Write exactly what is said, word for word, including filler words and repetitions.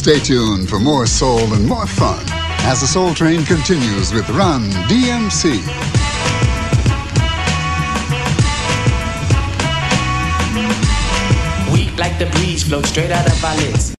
Stay tuned for more soul and more fun as the Soul Train continues with Run D M C. We like the breeze, flow straight out of our lids.